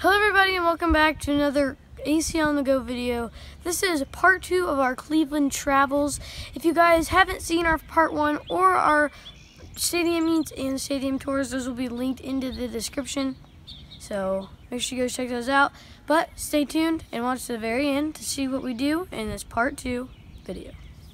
Hello everybody and welcome back to another AContheGO video. This is part 2 of our Cleveland travels. If you guys haven't seen our part 1 or our stadium meets and stadium tours, those will be linked into the description. So make sure you go check those out. But stay tuned and watch to the very end to see what we do in this part 2 video.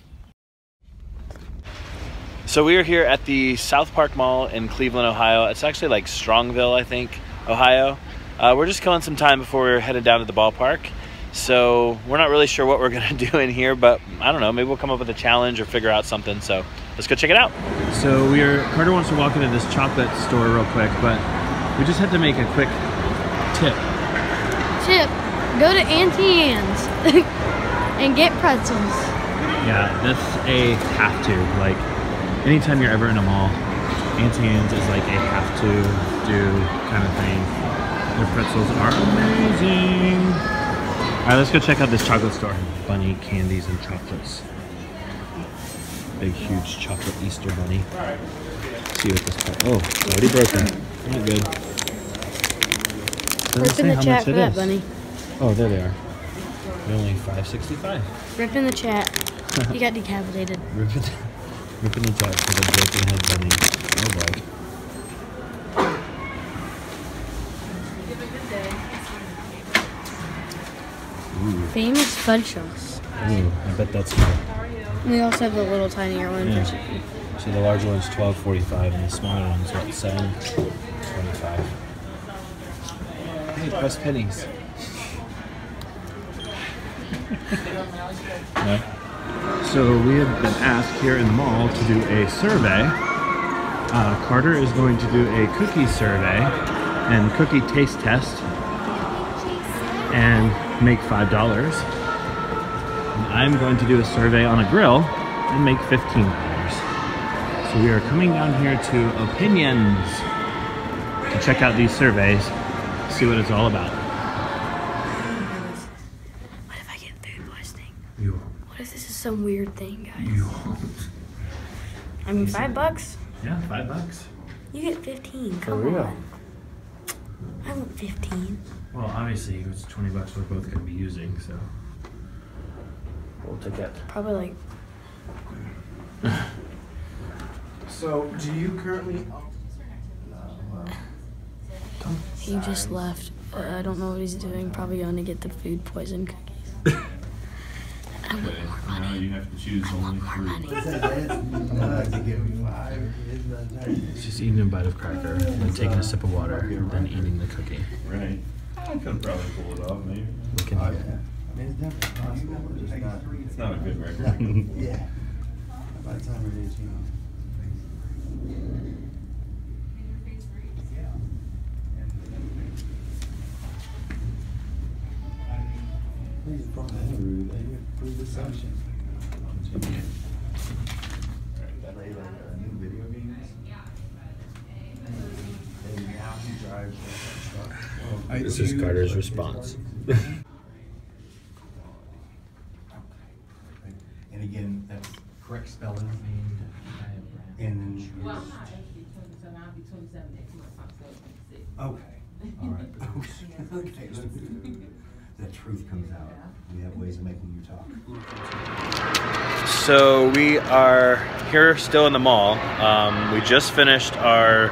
So we are here at the SouthPark Mall in Cleveland, Ohio. It's actually like Strongville, I think, Ohio. We're just killing some time before we're headed down to the ballpark. So we're not really sure what we're gonna do in here, but I don't know, maybe we'll come up with a challenge or figure out something. So let's go check it out. So Carter wants to walk into this chocolate store real quick, but we just had to make a quick tip. Go to Auntie Anne's and get pretzels. Yeah, that's a have to. Like, anytime you're ever in a mall, Auntie Anne's is like a have to do kind of thing. Their pretzels are amazing. All right, let's go check out this chocolate store. Bunny candies and chocolates. Big, huge chocolate Easter bunny. Let's see what this part. Oh, it's already broken. Not good. Rip in the chat for that bunny. Oh, there they are. They're only $5.65. Rip in the chat. He got decapitated. Rip in the chat for the broken head bunny. Oh boy. Ooh. Famous fudge sauce. Ooh, I bet that's good. We also have the little tinier one. Yeah. So the larger one's $12.45 and the smaller one's what, $7.25. Hey, press pennies. No? So we have been asked here in the mall to do a survey. Carter is going to do a cookie survey and cookie taste test and make $5. And I'm going to do a survey on a grill and make $15. So we are coming down here to Opinions to check out these surveys, see what it's all about. What if I get food poisoning? You won't. What if this is some weird thing, guys? You won't. I mean, $5? Yeah, $5. You get 15. For Come real. on. I want 15. Well, obviously, it's $20 we're both going to be using, so we'll take it. Probably like. So, do you currently? He just left. I don't know what he's doing. Probably going to get the food poison cookies. I want more money. Now you have to choose only More money. It's just eating a bite of cracker, then taking a sip of water, then eating the cookie. Right. I could probably pull it off, maybe. Look at it. I mean, it's definitely possible, but just not. It's not a good record. Yeah. By the time it is, you know. Please, from the they approve the session. Play like a new video games. And now he drives a truck. This is Carter's response. And again, that's correct spelling. And okay. All right. Okay. The truth comes out. We have ways of making you talk. So we are here still in the mall. We just finished our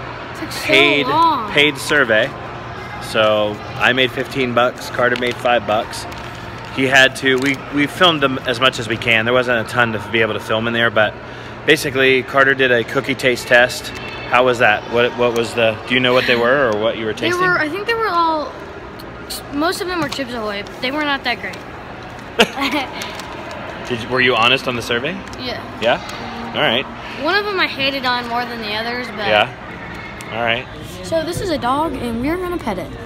paid survey. So I made $15. Carter made $5. He had to. We filmed them as much as we can. There wasn't a ton to be able to film in there, but basically Carter did a cookie taste test. How was that? What was the? Do you know what they were or what you were tasting? I think they were all. Most of them were Chips Ahoy. They were not that great. Were you honest on the survey? Yeah. Yeah? All right. One of them I hated on more than the others, but... Yeah? All right. So this is a dog, and we're going to pet it.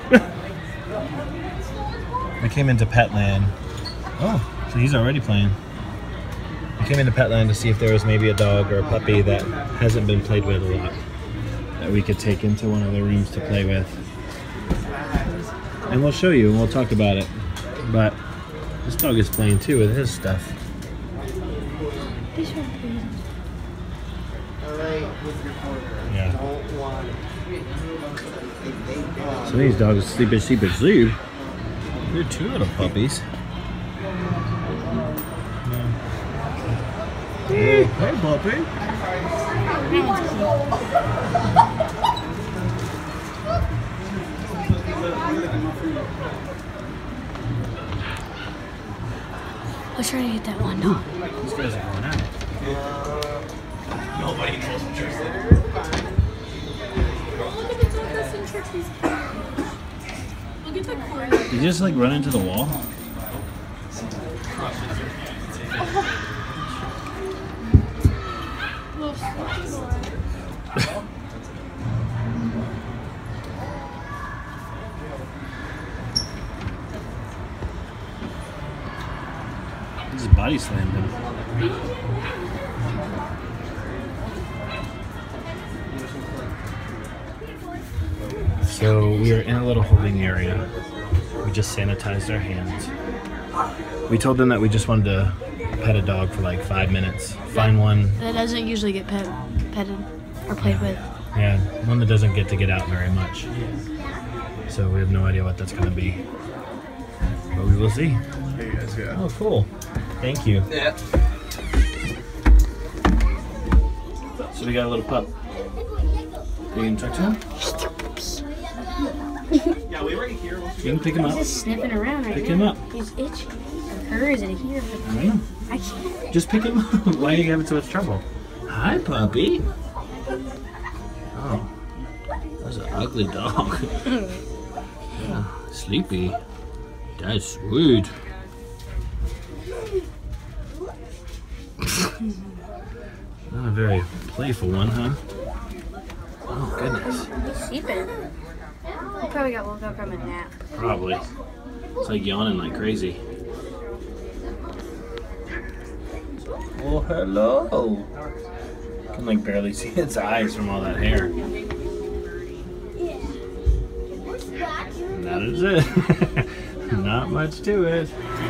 We came into Petland. Oh, so he's already playing. We came into Petland to see if there was maybe a dog or a puppy that hasn't been played with a lot that we could take into one of the rooms to play with. And we'll show you and we'll talk about it. But this dog is playing too with his stuff. These are pretty. All right, with your corner. Yeah. Don't want it. So these dogs sleep at zoo. They're 2 little puppies. Hey, puppy. Let's try to get that one dog. These guys are going out. Nobody knows what you're saying. Did you just like run into the wall? His body slammed him. So we are in a little holding area. We just sanitized our hands. We told them that we just wanted to pet a dog for like 5 minutes. Find one that doesn't usually get petted or played with. Yeah, one that doesn't get to get out very much. So we have no idea what that's going to be. But we will see. Hey guys, yeah. Oh, cool. Thank you. Yeah. So we got a little pup. You can talk to him? Yeah, we right here. You can pick him He's up. just sniffing around right Pick now. him up. He's itchy. Or is it here? I don't know. I can't. Just pick him up. Why are you having so much trouble? Hi, puppy. Oh, that's an ugly dog. Yeah, sleepy. That's sweet. Not a very playful one, huh? Oh, goodness. He's sleeping. He probably got woke up from a nap. Probably. It's like yawning like crazy. Oh, hello. I can like barely see its eyes from all that hair. And that is it. Not much to it.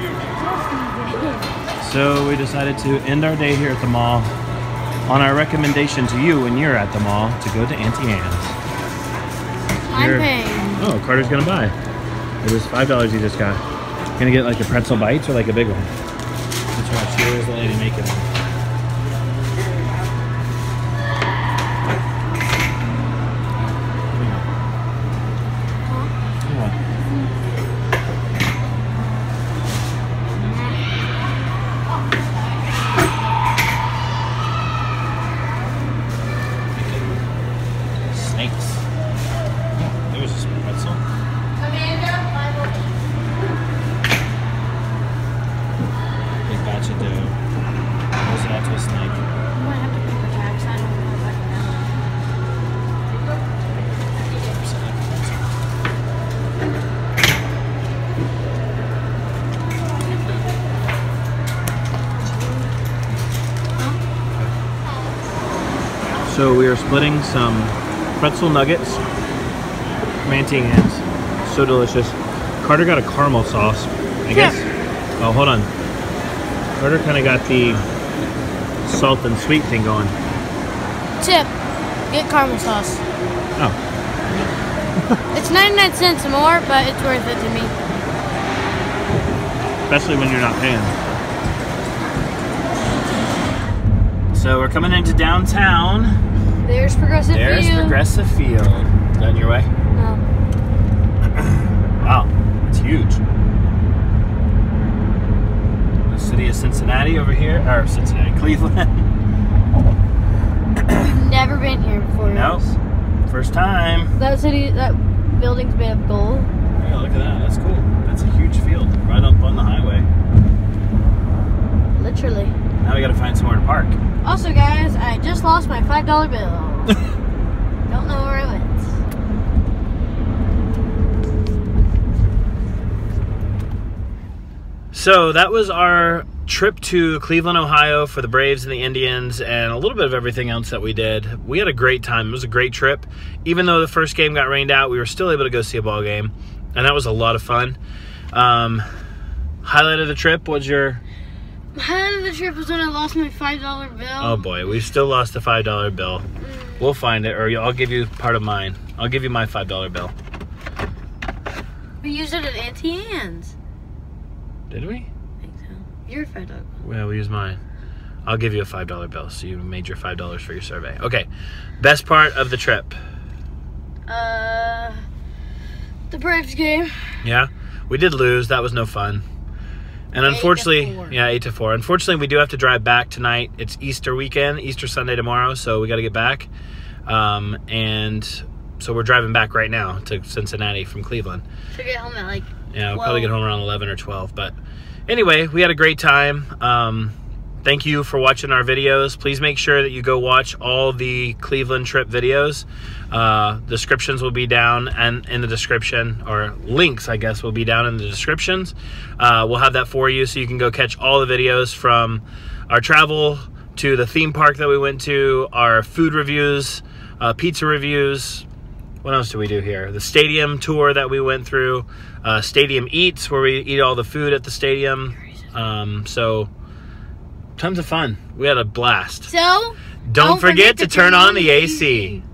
So we decided to end our day here at the mall on our recommendation to you when you're at the mall to go to Auntie Anne's. I'm paying. Oh, Carter's gonna buy. It was $5 you just got. Gonna get like the pretzel bites or like a big one? Let's watch. Here's the lady making them. So we are splitting some pretzel nuggets from Auntie Anne's. So delicious. Carter got a caramel sauce, I guess. Oh, hold on. Carter kind of got the salt and sweet thing going. Tip, get caramel sauce. Oh. It's 99 cents more, but it's worth it to me. Especially when you're not paying. So we're coming into downtown. There's Progressive Field. There's Progressive Field. Is that in your way? No. Wow, it's huge. The city of Cincinnati over here, or Cleveland. We've never been here before. Nope. First time. That building's made of gold. Yeah, look at that. That's cool. That's a huge field right up on the highway. Literally. Now we gotta find somewhere to park. Also, guys, I just lost my $5 bill. Don't know where it went. So that was our trip to Cleveland, Ohio for the Braves and the Indians and a little bit of everything else that we did. We had a great time. It was a great trip. Even though the first game got rained out, we were still able to go see a ball game. And that was a lot of fun. Highlight of the trip was your... Highlight of the trip was when I lost my $5 bill. Oh boy, we still lost the $5 bill. We'll find it, or I'll give you part of mine. I'll give you my $5 bill. We used it at Auntie Anne's. Did we? I think so. Your $5. Well, we used mine. I'll give you a $5 bill, so you made your $5 for your survey. Okay, best part of the trip? The Braves game. Yeah, we did lose. That was no fun. And unfortunately, 8-4. yeah, 8-4. Unfortunately, we do have to drive back tonight. It's Easter weekend, Easter Sunday tomorrow, so we got to get back. And so we're driving back right now to Cincinnati from Cleveland. Should get home at like Yeah, we'll probably get home around 11 or 12. But anyway, we had a great time. Thank you for watching our videos. Please make sure that you go watch all the Cleveland trip videos. Descriptions will be down and in the description, or links, I guess, will be down in the descriptions. We'll have that for you so you can go catch all the videos from our travel to the theme park that we went to, our food reviews, pizza reviews. What else do we do here? The stadium tour that we went through, Stadium Eats, where we eat all the food at the stadium. So tons of fun. We had a blast. So Don't forget to turn on the AC.